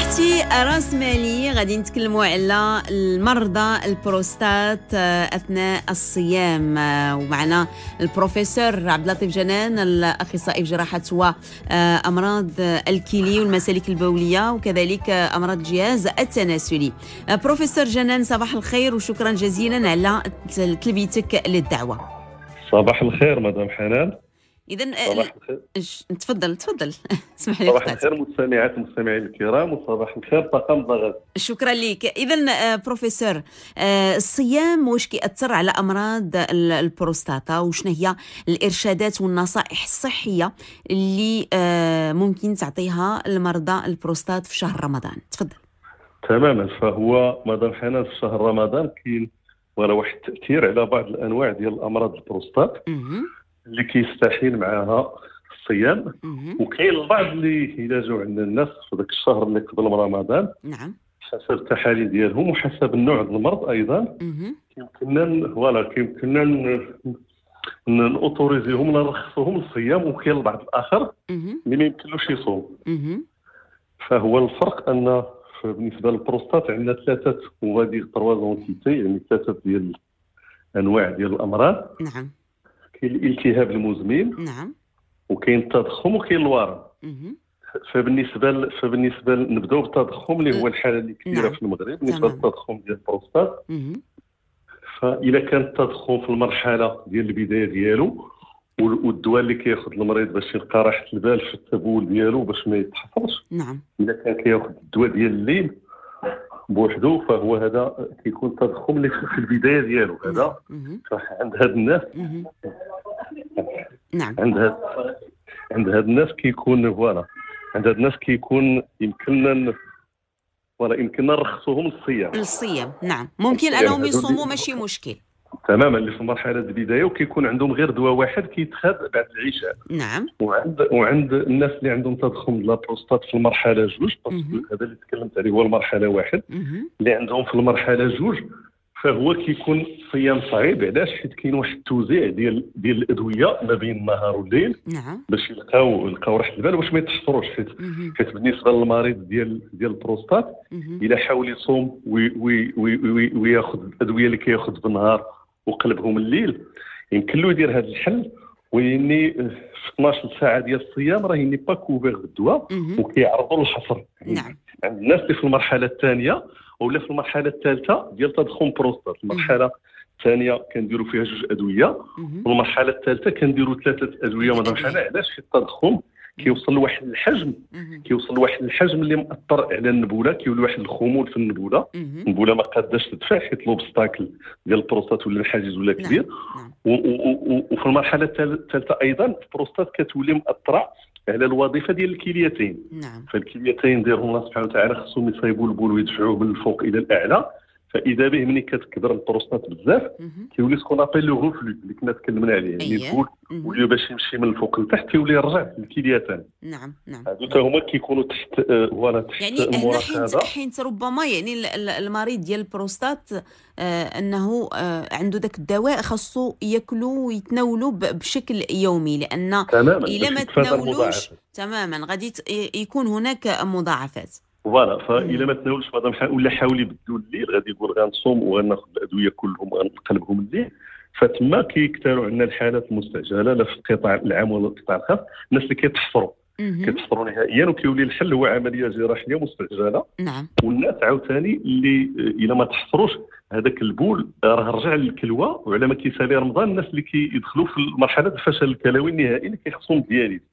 صحتي راس مالي. غادي نتكلموا على المرضى البروستات اثناء الصيام، ومعنا البروفيسور عبد اللطيف جنان، الاخصائي في جراحه وامراض الكلي والمسالك البوليه وكذلك امراض الجهاز التناسلي. بروفيسور جنان، صباح الخير وشكرا جزيلا على تلبيتك للدعوه. صباح الخير مدام حنان. إذن صباح الخير. تفضل اسمح لي. صباح الخير مستمعين الكرام، وصباح الخير طاقم ضغط. شكرا لك. إذن بروفيسور، الصيام واش كيأثر على أمراض البروستاتا، وشنو هي الإرشادات والنصائح الصحية اللي ممكن تعطيها لمرضى البروستات في شهر رمضان؟ تفضل. تماما، فهو مدام حنان في شهر رمضان كاين واحد التأثير على بعض الأنواع ديال الأمراض البروستات اللي كيستحيل معها الصيام، وكاين البعض اللي يلاجوا عند الناس في ذاك الشهر اللي قبل رمضان. نعم. حسب التحاليل ديالهم وحسب النوع ديال المرض ايضا كيمكننا نوتوريزيهم نرخصوهم الصيام، وكاين البعض الاخر اللي ما يمكنلوش يصوم. فهو الفرق ان بالنسبه للبروستات عندنا ثلاثه وغادي 3 زونتيتي، يعني ثلاثه ديال انواع ديال الامراض. نعم. كاين الالتهاب المزمن، نعم، وكاين التضخم، وكاين الورم. فبالنسبه نبداو بالتضخم اللي هو الحاله اللي كثيره في المغرب بالنسبه للتضخم ديال البروستات. فاذا كان التضخم في المرحله ديال البدايه ديالو، والدواء اللي كياخذ المريض باش يلقى راحه البال في التبول ديالو باش ما يتحفظش. نعم. اذا كان كياخذ الدواء ديال الليل بوحدو، فهو هذا كيكون التضخم اللي في البدايه ديالو. هذا عند هاد الناس نعم، عند هاد الناس كيكون عند هاد الناس كيكون يمكننا نرخصوهم للصيام. نعم، ممكن انهم يصوموا، ماشي مشكل. تماما، اللي في مرحله البدايه وكيكون عندهم غير دواء واحد كيتخذ بعد العشاء. نعم. وعند الناس اللي عندهم تضخم ديال البروستات في المرحله 2، هذا اللي تكلمت عليه هو المرحله 1، اللي عندهم في المرحله 2 فهو كيكون صيام صعيب. علاش؟ حيت كاين واحد التوزيع ديال الادويه ما بين النهار والليل. نعم. باش يلقاو راحه البال باش ما يتحفروش. حيت بالنسبه للمريض ديال البروستات الا حاول يصوم وياخذ الادويه اللي كياخذ بالنهار وقلبهم الليل، يمكن له يدير هذا الحل، ويني في 12 ساعه ديال الصيام راه يني با كوفير بالدواء وكيعرضوا للحصر. نعم. عند الناس اللي في المرحله الثانيه ولا في المرحله الثالثه ديال تضخم بروستات، المرحله الثانيه كنديروا فيها 2 ادويه، والمرحله الثالثه كنديروا 3 ادويه. مادام حنا علاش؟ في التضخم كيوصل لواحد الحجم اللي مأثر على النبوله، كيولي واحد الخمول في النبوله. النبوله ما قاداش تدفع حيت لوبستاكل ديال البروستات ولا الحاجز ولا كبير. وفي المرحله الثالثه ايضا البروستات كتولي مأثره على الوظيفه ديال الكليتين. نعم. فالكليتين ديالهم الله سبحانه وتعالى خصهم يصايبوا البول ويدفعوه من الفوق الى الاعلى. فاذا به ملي كتكبر البروستات بزاف كيولي سكون ابيل لو غوفلو اللي كنا تكلمنا عليه، يعني البول ولي باش يمشي من الفوق لتحت كيولي يرجع للكليتين. نعم. هادو تا هما كيكونوا تحت تحت يعني هنا حين ربما يعني المريض ديال البروستات انه عنده داك الدواء خاصو ياكلوا ويتناولوا بشكل يومي، لان الا ما تناولوش تماما غادي يكون هناك مضاعفات. فإلا ما تناولش مادام ولا حاول يبدلوا الليل، غادي يقول غنصوم وغناخذ الادويه كلهم وغنقلبهم الليل. فتما كيكثروا عندنا الحالات المستعجله لا في القطاع العام ولا القطاع الخاص، الناس اللي كيتحفروا نهائيا، وكيولي الحل هو عمليه جراحيه مستعجله. نعم. والناس عاوتاني اللي الا ما تحفروش هذاك البول راه رجع للكلوه، وعلى ما كيسالي رمضان الناس اللي كيدخلوا في مرحله الفشل الكلوي النهائي اللي كيخصهم الدياليز.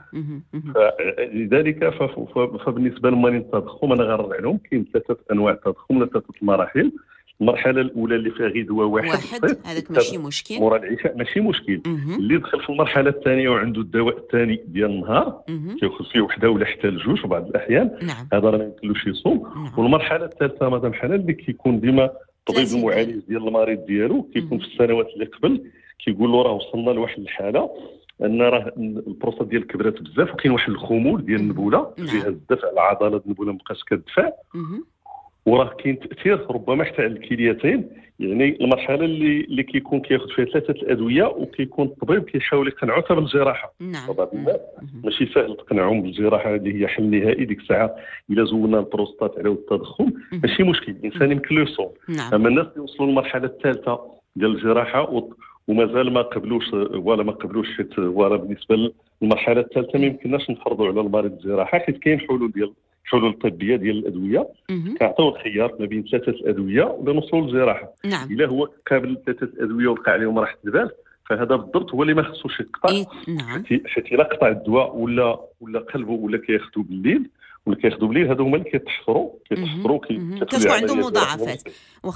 فلذلك فبالنسبه لمريض التضخم انا غنرجع لهم كاين 3 انواع تضخم ولا 3 مراحل. المرحله الاولى اللي فيها غير دواء واحد هذاك ماشي مشكل، مورا العشاء ماشي مشكل. اللي دخل في المرحله الثانيه وعنده الدواء الثاني ديال النهار كياخذ فيه وحده ولا حتى ل2 في بعض الاحيان. هذا راه ما يمكنلوش يصوم. والمرحله الثالثه مادام حنان اللي كيكون ديما الطبيب المعالج ديال المريض ديالو كيكون في السنوات اللي قبل كيقول له راه وصلنا لواحد الحاله ان راه البروستات ديال كبرات بزاف وكاين واحد الخمول ديال النبوله، جهاز الدفع العضلات النبوله مابقاش كتدفع. وراه كاين تاثير ربما حتى على الكليتين. يعني المرحله اللي كيكون كياخذ فيها 3 الادويه وكيكون الطبيب كيحاول يقنعو حتى بالجراحه. نعم. بعض الناس ماشي سهل تقنعهم بالجراحه اللي هي حل نهائي ديك الساعه. الا زولنا البروستات على التضخم ماشي مشكل، الانسان يمكن له يصوم. نعم. اما الناس اللي وصلوا للمرحله الثالثه ديال الجراحه ومازال ما قبلوش حيت وراه بالنسبه للمرحله الثالثه ما يمكنناش نفرضوا على المريض الجراحه، حيت كاين حلول طبيه ديال الادويه كنعطيو الخيار ما بين 3 الادويه ولا نوصلوا للجراحه. نعم. الا هو قابل 3 الادويه وقع عليهم راحه البال فهذا بالضبط هو اللي ما خصوش يقطع. نعم. حيت الا قطع الدواء ولا قلبه ولا كياخذوا بالليل هادو هما اللي كيتحفروا كتكون عندهم مضاعفات.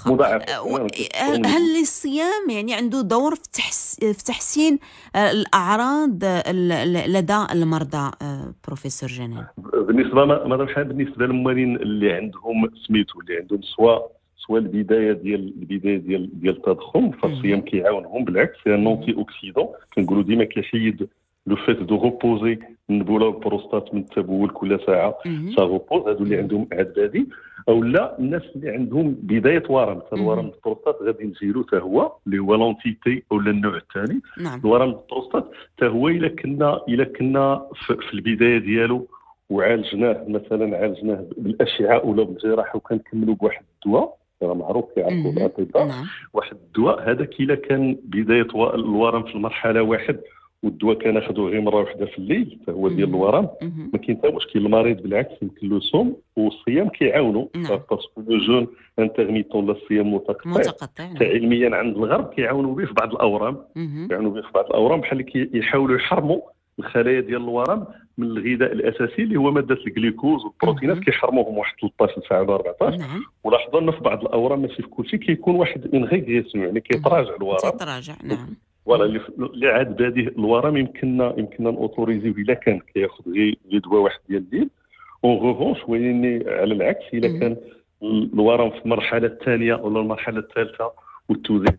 هل الصيام يعني عنده دور في تحسين الأعراض لدى المرضى بروفيسور جنان؟ بالنسبه مدام حنان، بالنسبه للمريض اللي عندهم سميتو اللي عندهم سواء البدايه ديال التضخم، فالصيام كيعاونهم. بالعكس سي نونتي اوكسيدون، كنقولوا ديما كيحيد لو فيت دو روبوزي النبوله البروستات من التبول كل ساعه سا روبوز. هادو اللي عندهم عدادي او لا الناس اللي عندهم بدايه ورم، الورم البروستات غادي نجيرو حتى هو اللي هو لونتيتي او النوع الثاني. نعم. الورم البروستات حتى هو الا كنا في البدايه ديالو وعالجناه مثلا بالاشعه ولا بالجراحه وكنكملوا بواحد الدواء راه معروف كيعرفوا الاطباء. واحد الدواء هذاك الا كان بدايه الورم في المرحله 1 والدواء كناخذوه غير مره واحده في الليل فهو ديال الورم ما كاين حتى مشكل. المريض بالعكس يمكن له يصوم والصيام كيعاونوا باسكو لو جون انترميتون لا الصيام متقطع علميا عند الغرب كيعاونوا به في بعض الاورام. بحال يحاولوا يحرموا الخلايا ديال الورم من الغذاء الاساسي اللي هو ماده الجليكوز والبروتينات كيحرموهم واحد 13 ساعه ولا 14. ولاحظوا ان في بعض الاورام ماشي في كل شيء كيكون واحد ان ريغريسيون يعني كيتراجع الورم. نعم. ولا اللي عاد بادي الورم يمكننا نوتوريزيو الا كان كياخذ غير دواء واحد ديال الليل. اون ريفونش ويني على العكس الا كان الورم في المرحله الثانيه ولا المرحله الثالثه والتوزيع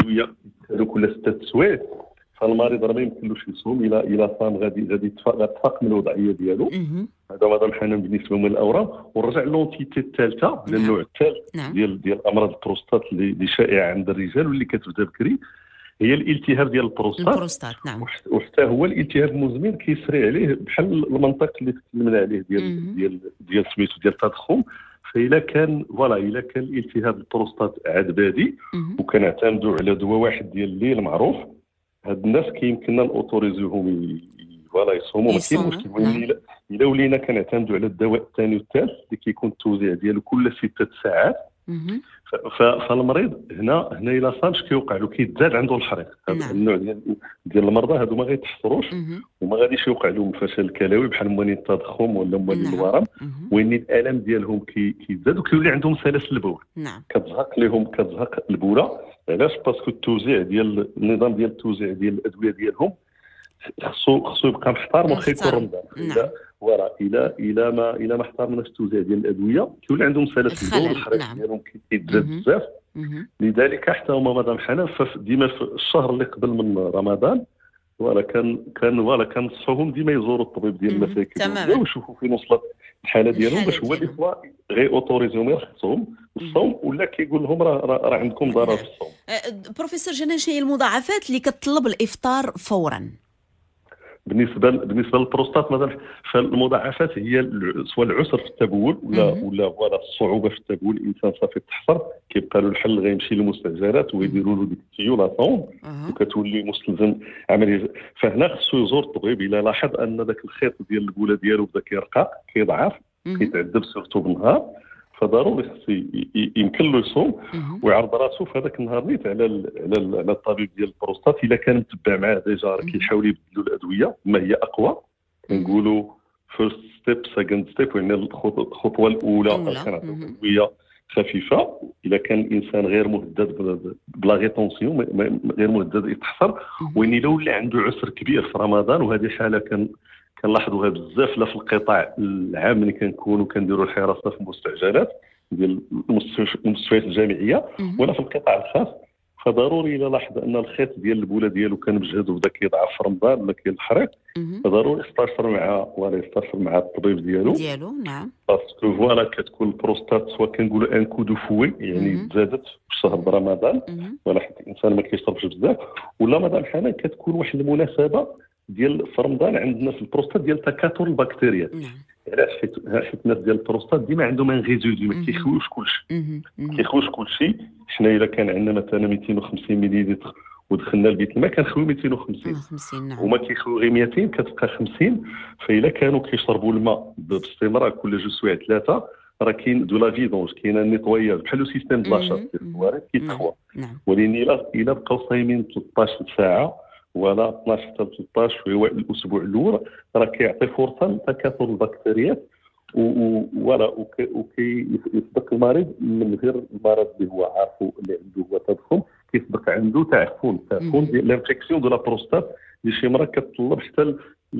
كل 6 سوايع فالمريض راه ما يمكنلوش يصوم الى صام غادي يتفاق من الوضعيه ديالو. هذا مدام حنان بالنسبه من الاورام. ونرجع للونتيتي الثالثه للنوع الثالث ديال امراض البروستات اللي شائعه عند الرجال واللي كتبدا بكري هي الالتهاب ديال البروستات. نعم. وحتى هو الالتهاب المزمن كيسري عليه بحال المنطق اللي تكلمنا عليه ديال سميتو ديال التضخم. فإلا كان الالتهاب البروستات عاد بادي وكنعتمدوا على دواء واحد ديال الليل معروف، هاد الناس كيمكننا نوتوريزيوهم يصوموا ما كاين مشكل. الا ولينا كنعتمدوا على الدواء الثاني والثالث اللي كيكون التوزيع ديالو كل 6 ساعات فالمريض هنا الى صامش كيوقع له كيتزاد عنده الحريق. هذا النوع ديال المرضى هادو ما غيتحصروش وما غاديش يوقع لهم فشل الكلوي بحال موانين التضخم ولا موانين الورم وين الالم ديالهم كيتزاد وكيولي عندهم سلاسل البول. كتزهق البوله. علاش؟ باسكو التوزيع ديال النظام ديال التوزيع ديال الادويه ديالهم خصو يبقى محترم واخا يكون رمضان. الى ما احترمناش التوزيع ديال الادويه كيولي عندهم سلاسل البول والحريق ديالهم كيتزاد بزاف. لذلك حتى هما مدام حنان ديما في الشهر اللي قبل من رمضان كنصحوهم ديما يزوروا الطبيب ديال المساكن ويشوفوا فين وصلت الحاله ديالهم باش هو دي فوا غير اوتوريزيهم يرخصهم الصوم ولا كيقول لهم راه عندكم ضرر في الصوم. بروفيسور جنان، شنو هي المضاعفات اللي كتطلب الافطار فورا؟ بالنسبه للبروستات مثلا فالمضاعفات هي سواء العسر في التبول ولا الصعوبه في التبول. الانسان صافي تحصر كيبقى له الحل غيمشي للمستعجلات ويديروا له ديك التيولاسيون وكتولي مستلزم عمليه. فهنا خصو يزور الطبيب الا لاحظ ان ذاك الخيط ديال البوله ديالو بدا كيرقق كيضعف كيتعذب سورتو بالنهار فضروري خصو يمكن له يصوم ويعرض راسو في هذاك النهار نيت على الطبيب ديال البروستات. الا كان متبع معاه ديجا كيحاول يبدلوا الادويه ما هي اقوى. كنقولوا فيرست ستيب سكند ستيب يعني الخطوه الاولى كنعطيو ادويه خفيفه. الا كان الانسان غير مهدد بلا ريتونسيون غير مهدد يتحصر. وين الا ولا عنده عسر كبير في رمضان وهذه حاله كنلاحظوها بزاف لا في القطاع العام اللي كنكونوا كنديروا الحراسه في المستعجلات ديال المستشفيات الجامعيه ولا في القطاع الخاص. فضروري الا لاحظ ان الخيط ديال البوله ديالو كان مجهد وبدا كيضعف في رمضان ولا كينحرق، فضروري يستشر مع الطبيب ديالو. نعم. باسكو فوالا كتكون البروستات سواء كنقولوا ان كو دو فوي، يعني زادت في شهر رمضان ولا حيت الانسان ما كيشربش بزاف، ولا مدام حالا كتكون واحد المناسبه ديال في رمضان عندنا في البروستات ديال تكاثر البكتيريات. علاش؟ حيت الناس ديال البروستات ديما عندهم ان ريزيدو، ما كيخويوش كلشي. حنا الا كان عندنا مثلا 250 مليلتر ودخلنا لبيت الماء كنخوي 250. نعم. وما كيخوي غير 200 كتبقى 50. فإلا كانوا كيشربوا الماء باستمرار كل جوج سوايع ثلاثه، راه كاين دو لا فيدونج، كاين النيطوياج بحال السيستم د لاشاط ديال الصواريخ كيتخوى. ولكن الا بقاو صايمين 13 ساعه ولا 12 حتى 13 في الاسبوع الاول، راه كيعطي فرصه لتكاثر البكتيريات وكيصدق المريض من غير المرض اللي هو عارفه اللي عنده هو تضخم، كيصدق عنده تعفن ديال لانفيكسيون دو لا بروستات اللي شي مره كتطلب حتى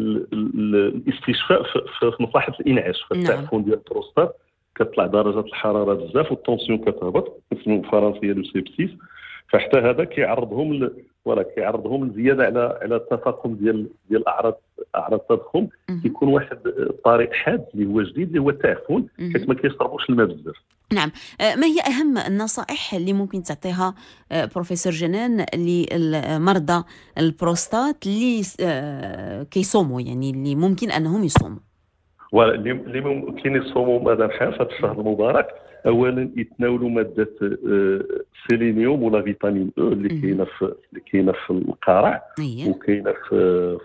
الاستشفاء في مصلحه الانعاش. فالتعفن ديال البروستات كتطلع درجه الحراره بزاف والطونسيون كتهبط، اسمه بالفرنسيه لو سيبسيس. فحتى هذا كيعرضهم لزياده على التفاقم ديال اعراض التضخم. كيكون واحد الطريق حاد اللي هو جديد اللي هو التعفن، حيت ما كيشربوش الماء بزاف. نعم. ما هي أهم النصائح اللي ممكن تعطيها بروفيسور جنان للمرضى البروستات اللي كيصوموا، يعني اللي ممكن أنهم يصوموا؟ اللي ممكن يصوموا مدام حال في هذا الشهر المبارك، اولا يتناولوا ماده سيلينيوم ولا فيتامين او اللي كاينه في القرع، وكاينه في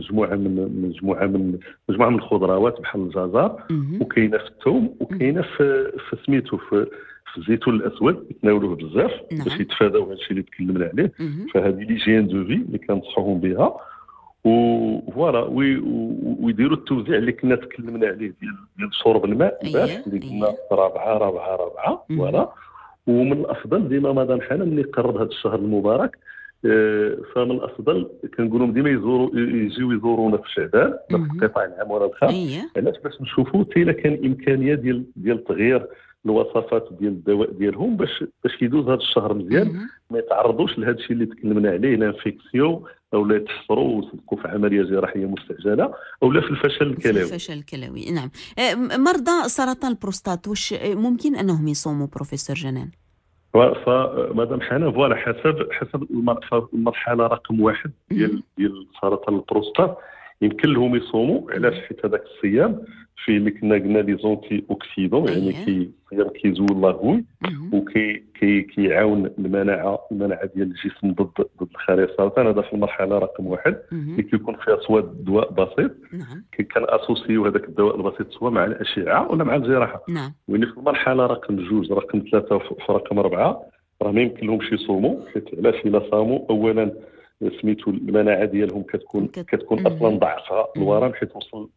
مجموعه من الخضروات بحال الجزر، وكاينه في الثوم، وكاينه في سميتو في الزيتون الاسود. يتناولوه بزاف باش يتفاداو هذا الشيء اللي تكلمنا عليه. فهذه ليجين دو في اللي كنصحوهم بها، وفوالا ويديروا التوزيع اللي كنا تكلمنا عليه ديال شرب الماء اللي قلنا رابعه. فوالا. ومن الافضل ديما مدام حنا ملي قرب هذا الشهر المبارك، فمن الافضل كنقولوا ديما يجيو يزورونا في شعبان في قطاع العام ولا الخاص. علاش؟ باش نشوفوا حتى الا كان امكانيه ديال تغيير الوصفات ديال الدواء ديالهم باش يدوز هذا الشهر مزيان، ما يتعرضوش لهذا الشيء اللي تكلمنا عليه، لانفيكسيون او لا يتحصروا ويصدقوا في عمليه جراحيه مستعجله او لا في الفشل الكلوي. نعم. مرضى سرطان البروستات واش ممكن انهم يصوموا بروفيسور جنان؟ فمادام حنا فوالا حسب المرحله رقم 1 ديال سرطان البروستات يمكن لهم يصوموا. علاش؟ حيت هذاك الصيام فيه اللي كنا قلنا لي زونتي اوكسيدون، يعني الصيام كيزول لاغوي وكيعاون المناعه ديال الجسم ضد الخلايا السرطان. هذا في المرحله رقم 1 اللي كيكون فيها سواء دواء بسيط كان اسوسيو هذاك الدواء البسيط سواء مع الاشعه ولا مع الجراحه. وين في المرحله رقم 2 رقم 3 وفي رقم 4 راه ما يمكن لهمش يصوموا. حيت علاش؟ الا صاموا اولا سميتو المناعه ديالهم كتكون اصلا ضعفها الورم، حيت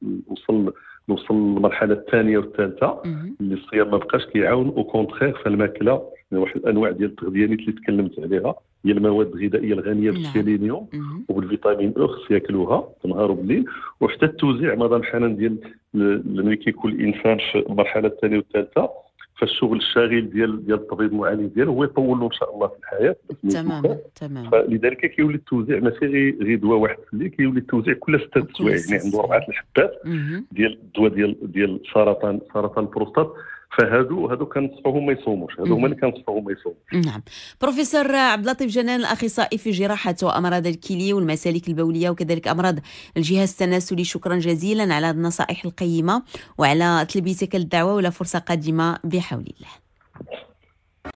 نوصل للمرحله الثانيه والثالثه اللي الصيام ما بقاش كيعاون. او كونترير فالماكله واحد الانواع ديال التغذيات اللي تكلمت عليها هي المواد الغذائيه الغنيه بالسيلينيوم وبالفيتامين او خص ياكلوها نهار وبالليل. وحتى التوزيع مدام حنان ديال ملي كيكون الانسان في المرحله الثانيه والثالثه، فالشغل الشاغل ديال الطبيب المعالج ديالو هو يطول له ان شاء الله في الحياه. تمام. فلذلك كيولي التوزيع ماشي غير دواء واحد في الليل، كيولي التوزيع كل 6 سوايع، يعني عنده 4 الحبات ديال الدواء ديال سرطان البروستات. فهادو كنصحوهم ما يصوموش، هادو هما اللي كنصحوهم ما يصوموش. نعم. بروفيسور عبد اللطيف جنان، الاخصائي في جراحه وامراض الكلى والمسالك البوليه وكذلك امراض الجهاز التناسلي، شكرا جزيلا على النصائح القيمه وعلى تلبيتك الدعوه، ولا فرصه قادمه بحول الله.